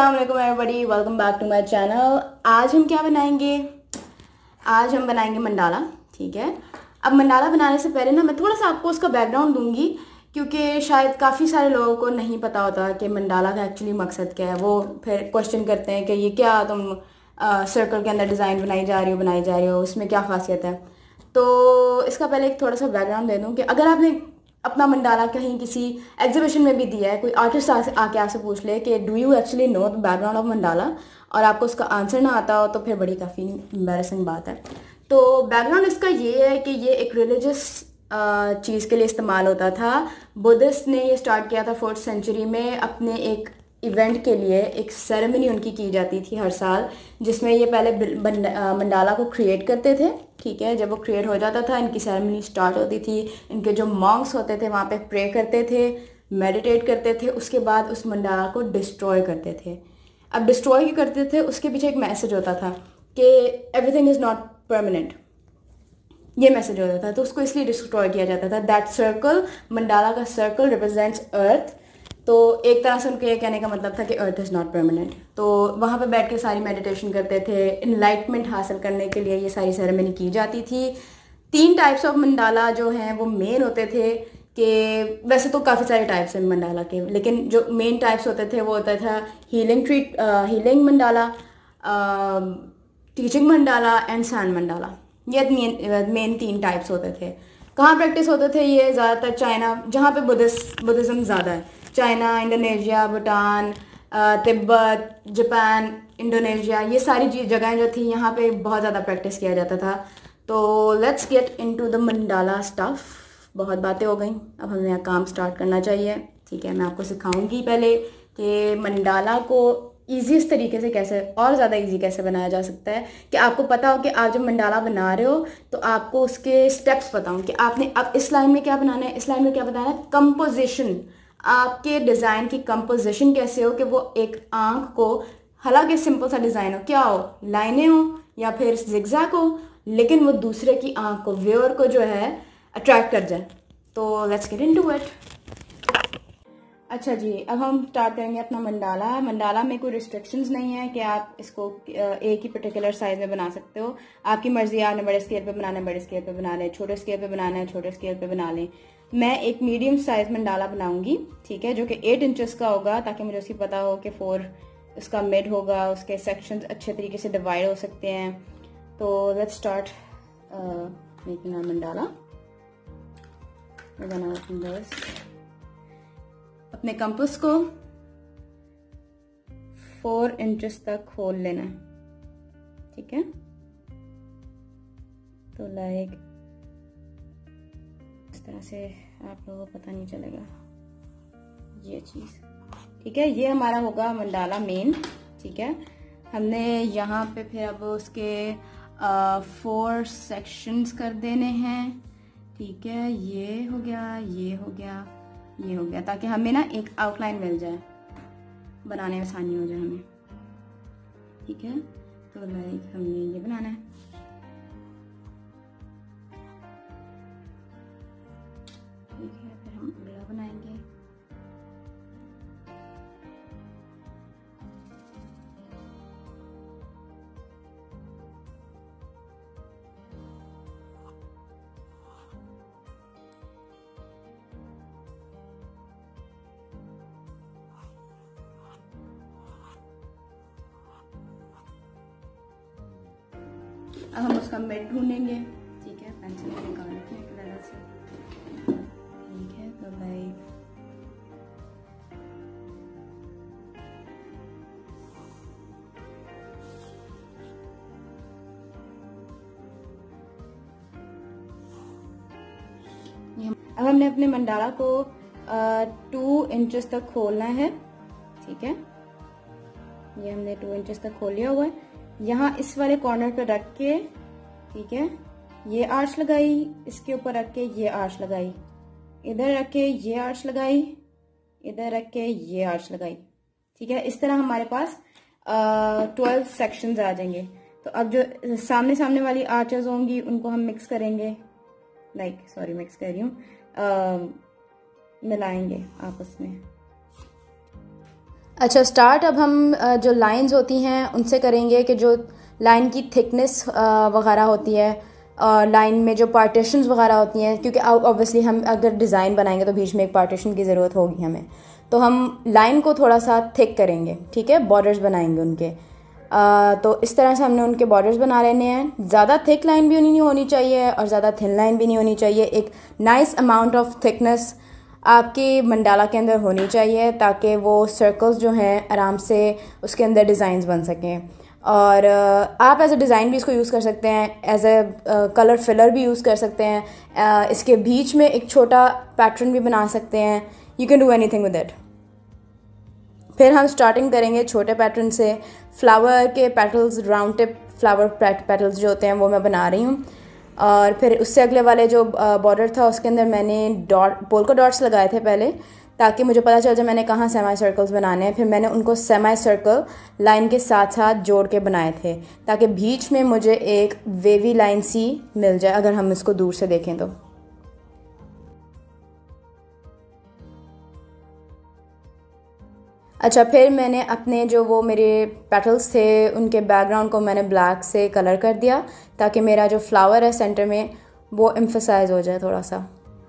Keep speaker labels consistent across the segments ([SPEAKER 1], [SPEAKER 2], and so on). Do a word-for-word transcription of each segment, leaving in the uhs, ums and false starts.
[SPEAKER 1] अस्सलाम वालेकुम everybody, welcome back to my channel. आज हम क्या बनाएंगे? आज हम बनाएंगे मंडाला। ठीक है। अब मंडाला बनाने से पहले ना मैं थोड़ा सा आपको उसका बैकग्राउंड दूंगी, क्योंकि शायद काफ़ी सारे लोगों को नहीं पता होता कि मंडाला का एक्चुअली मकसद क्या है। वो फिर क्वेश्चन करते हैं कि ये क्या तुम सर्कल के अंदर डिज़ाइन बनाई जा रही हो बनाई जा रही हो उसमें क्या खासियत है। तो इसका पहले एक थोड़ा सा बैकग्राउंड दे दूँ कि अगर आपने अपना मंडाला कहीं किसी एग्जीबिशन में भी दिया है, कोई आर्टिस्ट आके आपसे पूछ ले कि do you actually know the background of mandala, और आपको उसका आंसर ना आता हो तो फिर बड़ी काफ़ी एम्बैरेसिंग बात है। तो बैकग्राउंड इसका ये है कि ये एक रिलीजियस चीज़ के लिए इस्तेमाल होता था। बुद्धिस्ट ने ये स्टार्ट किया था फोर्थ सेंचुरी में। अपने एक इवेंट के लिए एक सेरेमनी उनकी की जाती थी हर साल, जिसमें ये पहले मंडाला को क्रिएट करते थे। ठीक है। जब वो क्रिएट हो जाता था इनकी सेरेमनी स्टार्ट होती थी। इनके जो मॉन्क्स होते थे वहाँ पे प्रे करते थे, मेडिटेट करते थे, उसके बाद उस मंडाला को डिस्ट्रॉय करते थे। अब डिस्ट्रॉय क्यों करते थे? उसके पीछे एक मैसेज होता था कि एवरीथिंग इज़ नॉट परमानेंट, ये मैसेज होता था। तो उसको इसलिए डिस्ट्रॉय किया जाता था। दैट सर्कल, मंडाला का सर्कल रिप्रेजेंट्स अर्थ। तो एक तरह से उनके ये कहने का मतलब था कि अर्थ इज़ नॉट परमानेंट। तो वहाँ पे बैठ के सारी मेडिटेशन करते थे। इनलाइटमेंट हासिल करने के लिए ये सारी सेरेमनी की जाती थी। तीन टाइप्स ऑफ मंडाला जो हैं वो मेन होते थे कि वैसे तो काफ़ी सारे टाइप्स हैं मंडाला के, लेकिन जो मेन टाइप्स होते थे वो होता था healing treat healing mandala, teaching mandala and sand mandala. ये मेन मेन तीन टाइप्स होते थे। कहाँ प्रैक्टिस होते थे ये? ज़्यादातर चाइना, जहाँ पे बुद्धिस्ट बुद्धिज़्म ज़्यादा है। China, Indonesia, Bhutan, Tibet, Japan, Indonesia, ये सारी जगहें जो थी यहाँ पे बहुत ज़्यादा प्रैक्टिस किया जाता था। तो let's get into the mandala stuff. बहुत बातें हो गई, अब हमें यहाँ काम स्टार्ट करना चाहिए। ठीक है। मैं आपको सिखाऊंगी पहले कि मंडाला को ईजीएस्ट तरीके से कैसे और ज़्यादा इजी कैसे बनाया जा सकता है, कि आपको पता हो कि आप जब मंडाला बना रहे हो तो आपको उसके स्टेप्स पता हो कि आपने अब इस लाइन में क्या बनाना है, इस लाइन में क्या बनाना है। कंपोजिशन, आपके डिज़ाइन की कंपोजिशन कैसे हो कि वो एक आंख को, हालांकि सिंपल सा डिज़ाइन हो, क्या हो, लाइनें हो या फिर जिगजैग हो, लेकिन वो दूसरे की आंख को, व्यूअर को जो है अट्रैक्ट कर जाए। तो लेट्स गेट इनटू इट। अच्छा जी, अब हम स्टार्ट करेंगे अपना मंडाला। मंडाला में कोई रिस्ट्रिक्शंस नहीं है कि आप इसको एक ही पर्टिकुलर साइज में बना सकते हो। आपकी मर्जी है, आपने बड़े स्केल पे बनाना है बड़े स्केल पे बना लें, छोटे स्केल पे बनाना है छोटे स्केल पे बना लें। मैं एक मीडियम साइज मंडाला बनाऊंगी, ठीक है, जो कि एट इंचेस का होगा, ताकि मुझे उसकी पता हो कि फोर उसका मिड होगा, उसके सेक्शंस अच्छे तरीके से डिवाइड हो सकते हैं। तो let's start making our mandala. अपने कंपास को फोर इंचेस तक खोल लेना है। ठीक है। तो लाइक इस तरह से आप लोगों को पता नहीं चलेगा ये चीज। ठीक है। ये हमारा होगा मंडाला मेन। ठीक है। हमने यहाँ पे फिर अब उसके फोर सेक्शंस कर देने हैं। ठीक है। ये हो गया, ये हो गया, ये हो गया, ताकि हमें ना एक आउटलाइन मिल जाए, बनाने में आसानी हो जाए हमें। ठीक है। तो लाइक हमने ये बनाना है। ठीक है। फिर हम अगला बनाएंगे। अब हम उसका मिड ढूंढेंगे। ठीक है। पेंसिल में निकाल लेते हैं कलर से। ठीक है। तो लाइक अब हमने अपने मंडाला को टू इंचेस तक खोलना है। ठीक है। ये हमने टू इंचेस तक खोल लिया हुआ है। यहाँ इस वाले कॉर्नर पर रख के, ठीक है, ये आर्च लगाई, इसके ऊपर रख के ये आर्च लगाई, इधर रख के ये आर्च लगाई, इधर रख के ये आर्च लगाई। ठीक है। इस तरह हमारे पास ट्वेल्व सेक्शंस आ जाएंगे। तो अब जो सामने सामने वाली आर्चेस होंगी उनको हम मिक्स करेंगे, लाइक सॉरी मिक्स कर रही हूँ, मिलाएंगे आपस में। अच्छा स्टार्ट अब हम अ, जो लाइंस होती हैं उनसे करेंगे कि जो लाइन की थिकनेस वगैरह होती है और लाइन में जो पार्टीशंस वगैरह होती हैं, क्योंकि ऑब्वियसली हम अगर डिज़ाइन बनाएंगे तो बीच में एक पार्टीशन की ज़रूरत होगी हमें, तो हम लाइन को थोड़ा सा थिक करेंगे, ठीक है, बॉर्डर्स बनाएंगे उनके। अ, तो इस तरह से हमने उनके बॉर्डर्स बना लेने हैं। ज़्यादा थिक लाइन भी नहीं होनी चाहिए और ज़्यादा थिन लाइन भी नहीं होनी चाहिए। एक नाइस अमाउंट ऑफ थिकनेस आपके मंडाला के अंदर होनी चाहिए ताकि वो सर्कल्स जो हैं आराम से उसके अंदर डिज़ाइंस बन सकें। और uh, आप एज अ डिज़ाइन भी इसको यूज़ कर सकते हैं, एज अ कलर फिलर भी यूज़ कर सकते हैं। uh, इसके बीच में एक छोटा पैटर्न भी बना सकते हैं। You can do anything with it. फिर हम स्टार्टिंग करेंगे छोटे पैटर्न से। फ्लावर के petals, round tip flower petals जो होते हैं वो मैं बना रही हूँ। और फिर उससे अगले वाले जो बॉर्डर था उसके अंदर मैंने डॉट पोल्का डॉट्स लगाए थे पहले, ताकि मुझे पता चल जाए मैंने कहाँ सेमी सर्कल्स बनाने हैं। फिर मैंने उनको सेमी सर्कल लाइन के साथ साथ जोड़ के बनाए थे ताकि बीच में मुझे एक वेवी लाइन सी मिल जाए अगर हम इसको दूर से देखें तो। अच्छा फिर मैंने अपने जो वो मेरे पेटल्स थे उनके बैकग्राउंड को मैंने ब्लैक से कलर कर दिया ताकि मेरा जो फ्लावर है सेंटर में वो एम्फसाइज हो जाए थोड़ा सा,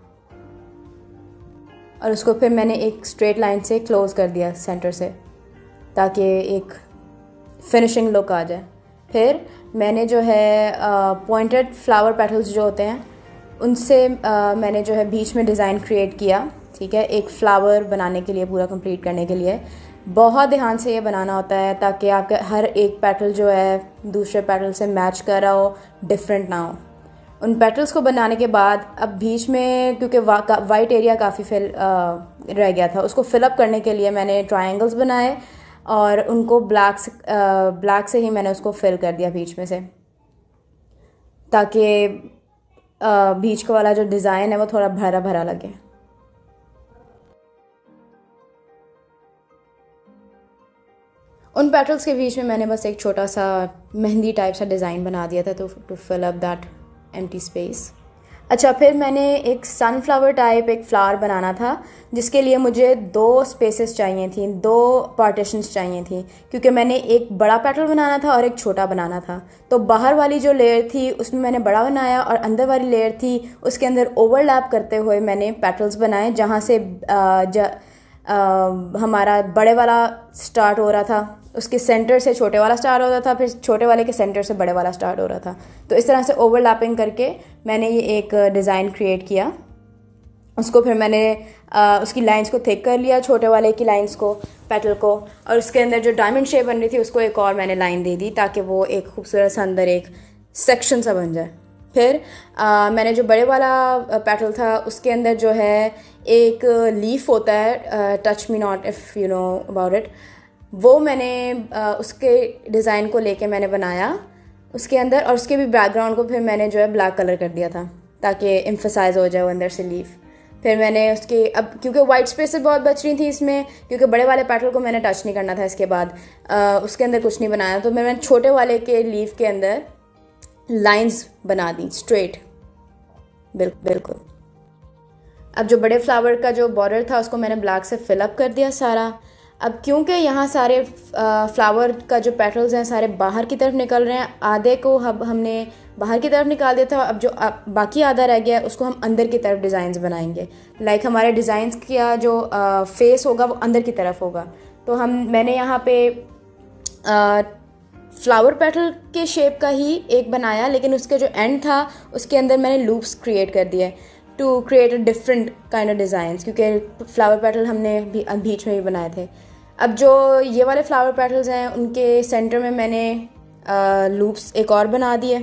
[SPEAKER 1] और उसको फिर मैंने एक स्ट्रेट लाइन से क्लोज़ कर दिया सेंटर से ताकि एक फिनिशिंग लुक आ जाए। फिर मैंने जो है पॉइंटेड फ्लावर पेटल्स जो होते हैं उनसे uh, मैंने जो है बीच में डिज़ाइन क्रिएट किया, ठीक है, एक फ्लावर बनाने के लिए, पूरा कंप्लीट करने के लिए। बहुत ध्यान से ये बनाना होता है ताकि आपके हर एक पेटल जो है दूसरे पेटल से मैच कर रहा हो, डिफरेंट ना हो। उन पेटल्स को बनाने के बाद अब बीच में क्योंकि वाइट एरिया काफ़ी फिल रह गया था, उसको फिलअप करने के लिए मैंने ट्रायंगल्स बनाए और उनको ब्लैक से ब्लैक से ही मैंने उसको फिल कर दिया बीच में से, ताकि बीच का वाला जो डिज़ाइन है वो थोड़ा भरा भरा लगे। उन पेटल्स के बीच में मैंने बस एक छोटा सा मेहंदी टाइप सा डिज़ाइन बना दिया था तो to fill up that empty space. अच्छा फिर मैंने एक सनफ्लावर टाइप एक फ्लावर बनाना था जिसके लिए मुझे दो स्पेसेस चाहिए थी, दो पार्टीशंस चाहिए थी, क्योंकि मैंने एक बड़ा पेटल बनाना था और एक छोटा बनाना था। तो बाहर वाली जो लेयर थी उसमें मैंने बड़ा बनाया और अंदर वाली लेयर थी उसके अंदर ओवरलैप करते हुए मैंने पेटल्स बनाए, जहाँ से आ, ज, आ, हमारा बड़े वाला स्टार्ट हो रहा था, उसके सेंटर से छोटे वाला स्टार्ट हो रहा था, फिर छोटे वाले के सेंटर से बड़े वाला स्टार्ट हो रहा था। तो इस तरह से ओवरलैपिंग करके मैंने ये एक डिज़ाइन क्रिएट किया। उसको फिर मैंने आ, उसकी लाइंस को थिक कर लिया, छोटे वाले की लाइंस को, पेटल को, और उसके अंदर जो डायमंड शेप बन रही थी उसको एक और मैंने लाइन दे दी ताकि वो एक खूबसूरत सा अंदर एक सेक्शन सा बन जाए। फिर आ, मैंने जो बड़े वाला पेटल था उसके अंदर जो है एक लीफ होता है, touch me not if you know about it, वो मैंने आ, उसके डिज़ाइन को लेके मैंने बनाया उसके अंदर, और उसके भी बैकग्राउंड को फिर मैंने जो है ब्लैक कलर कर दिया था ताकि एम्फसाइज हो जाए वो अंदर से लीफ। फिर मैंने उसके अब क्योंकि वाइट स्पेसेस बहुत बच रही थी इसमें, क्योंकि बड़े वाले पेटल को मैंने टच नहीं करना था इसके बाद, आ, उसके अंदर कुछ नहीं बनाया, तो मैंने छोटे वाले के लीफ के अंदर लाइंस बना दी स्ट्रेट, बिल्कुल बिल्कुल। अब जो बड़े फ्लावर का जो बॉर्डर था उसको मैंने ब्लैक से फिलअप कर दिया सारा। अब क्योंकि यहाँ सारे फ्लावर का जो पेटल्स हैं सारे बाहर की तरफ निकल रहे हैं, आधे को अब हमने बाहर की तरफ निकाल दिया था, अब जो बाकी आधा रह गया है उसको हम अंदर की तरफ डिज़ाइंस बनाएंगे। लाइक हमारे डिज़ाइंस का जो आ, फेस होगा वो अंदर की तरफ होगा। तो हम मैंने यहाँ पे आ, फ्लावर पेटल के शेप का ही एक बनाया, लेकिन उसके जो एंड था उसके अंदर मैंने लूप्स क्रिएट कर दिए to create a different kind of designs, क्योंकि फ्लावर पेटल हमने भी बीच में भी बनाए थे। अब जो ये वाले फ्लावर पेटल्स हैं उनके सेंटर में मैंने लूप्स एक और बना दिए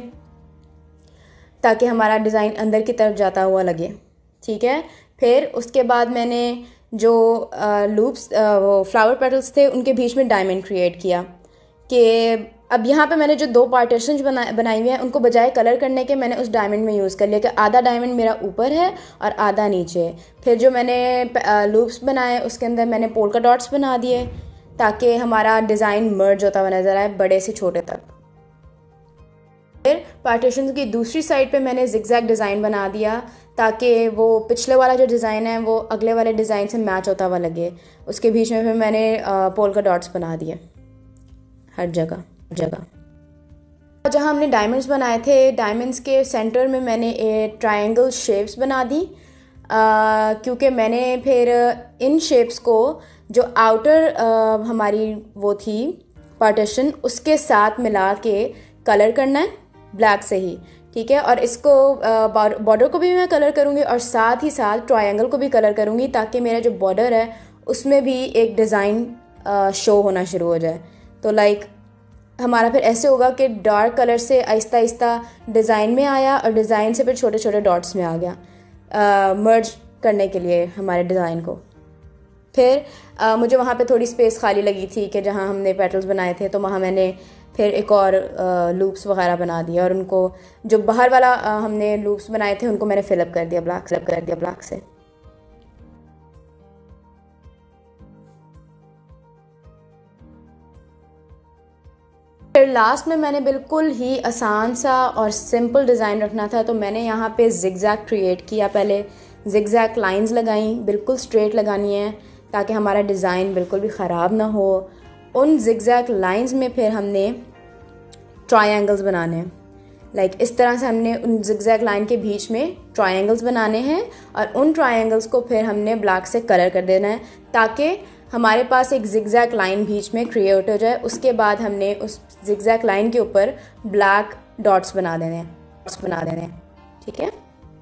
[SPEAKER 1] ताकि हमारा डिज़ाइन अंदर की तरफ जाता हुआ लगे, ठीक है। फिर उसके बाद मैंने जो लूप्स वो फ्लावर पेटल्स थे उनके बीच में डायमंड क्रिएट किया कि अब यहाँ पे मैंने जो दो पार्टीशंस बना बनाई हुई हैं उनको बजाय कलर करने के मैंने उस डायमंड में यूज़ कर लिया कि आधा डायमंड मेरा ऊपर है और आधा नीचे। फिर जो मैंने लूप्स बनाए उसके अंदर मैंने पोल्का डॉट्स बना दिए ताकि हमारा डिज़ाइन मर्ज होता हुआ नज़र आए बड़े से छोटे तक। फिर पार्टीशंस की दूसरी साइड पे मैंने जिगजैग डिज़ाइन बना दिया ताकि वो पिछले वाला जो डिज़ाइन है वो अगले वाले डिज़ाइन से मैच होता हुआ लगे। उसके बीच में फिर मैंने पोल्का डॉट्स बना दिए हर जगह जगह। जहाँ हमने डायमंड्स बनाए थे, डायमंड्स के सेंटर में मैंने ट्रायंगल शेप्स बना दी, क्योंकि मैंने फिर इन शेप्स को जो आउटर हमारी वो थी पार्टीशन उसके साथ मिला के कलर करना है ब्लैक से ही, ठीक है। और इसको बॉर्डर को भी मैं कलर करूँगी और साथ ही साथ ट्रायंगल को भी कलर करूँगी, ताकि मेरा जो बॉर्डर है उसमें भी एक डिज़ाइन शो होना शुरू हो जाए। तो लाइक हमारा फिर ऐसे होगा कि डार्क कलर से आहिस्ता आहिस्ता डिज़ाइन में आया और डिज़ाइन से फिर छोटे छोटे डॉट्स में आ गया मर्ज करने के लिए हमारे डिज़ाइन को। फिर आ, मुझे वहाँ पे थोड़ी स्पेस खाली लगी थी कि जहाँ हमने पेटल्स बनाए थे, तो वहाँ मैंने फिर एक और लूप्स वगैरह बना दिया और उनको जो बाहर वाला आ, हमने लूप्स बनाए थे उनको मैंने फिलअप कर दिया ब्लैक फिलअप कर दिया ब्लैक से। फिर लास्ट में मैंने बिल्कुल ही आसान सा और सिंपल डिज़ाइन रखना था, तो मैंने यहाँ पे जिगजैग क्रिएट किया। पहले जिगजैग लाइंस लगाई, बिल्कुल स्ट्रेट लगानी है ताकि हमारा डिज़ाइन बिल्कुल भी ख़राब ना हो। उन जिगजैग लाइंस में फिर हमने ट्रायंगल्स बनाने हैं, लाइक like, इस तरह से हमने उन जिगजैग लाइन के बीच में ट्रायंगल्स बनाने हैं और उन ट्रायंगल्स को फिर हमने ब्लैक से कलर कर देना है ताकि हमारे पास एक जिगजैग लाइन बीच में क्रिएट हो जाए। उसके बाद हमने उस जिगजैग लाइन के ऊपर ब्लैक डॉट्स बना देने हैं डॉट्स बना देने हैं ठीक है।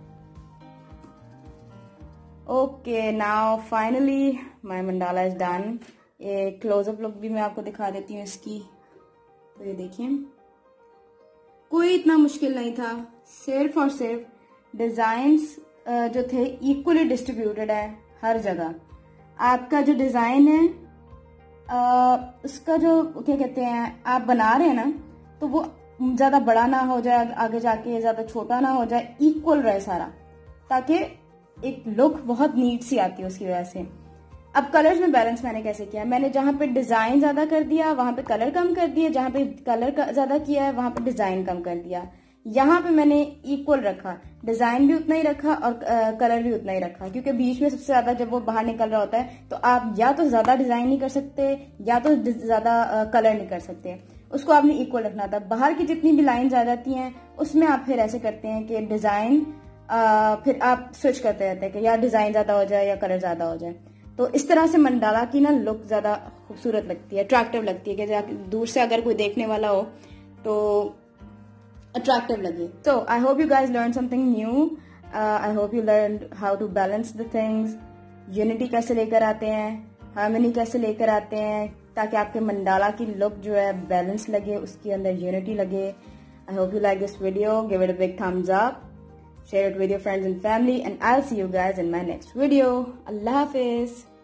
[SPEAKER 1] Okay, now finally my mandala is done. ये क्लोजअप लुक भी मैं आपको दिखा देती हूँ इसकी। तो ये देखिए, कोई इतना मुश्किल नहीं था, सिर्फ और सिर्फ डिजाइन्स जो थे इक्वली डिस्ट्रीब्यूटेड है हर जगह। आपका जो डिजाइन है आ, उसका जो क्या कहते हैं आप बना रहे हैं ना, तो वो ज्यादा बड़ा ना हो जाए आगे जाके, ज्यादा छोटा ना हो जाए, इक्वल रहे सारा, ताकि एक लुक बहुत नीट सी आती है उसकी वजह से। अब कलर्स में बैलेंस मैंने कैसे किया, मैंने जहां पे डिजाइन ज्यादा कर दिया वहां पे कलर कम कर दिया, जहां पे कलर ज्यादा किया है वहां पे डिजाइन कम कर दिया। यहाँ पे मैंने इक्वल रखा, डिजाइन भी उतना ही रखा और कलर भी उतना ही रखा, क्योंकि बीच में सबसे ज्यादा जब वो बाहर निकल रहा होता है तो आप या तो ज्यादा डिजाइन नहीं कर सकते या तो ज्यादा कलर नहीं कर सकते, उसको आपने इक्वल रखना था। बाहर की जितनी भी लाइन आ जाती हैं उसमें आप फिर ऐसे करते हैं कि डिजाइन फिर आप स्विच करते रहते हैं कि या डिजाइन ज्यादा हो जाए या कलर ज्यादा हो जाए। तो इस तरह से मंडाला की ना लुक ज्यादा खूबसूरत लगती है, अट्रैक्टिव लगती है, कि दूर से अगर कोई देखने वाला हो तो attractive lage. So I hope you guys learned something new. uh, I hope you learned how to balance the things. Unity कैसे लेकर आते हैं, harmony कैसे लेकर आते हैं, ताकि आपके मंडाला की look जो है balance लगे, उसके अंदर unity लगे. I hope you like this video. Give it a big thumbs up. Share it with your friends and family, and I'll see you guys in my next video. Allah Hafiz.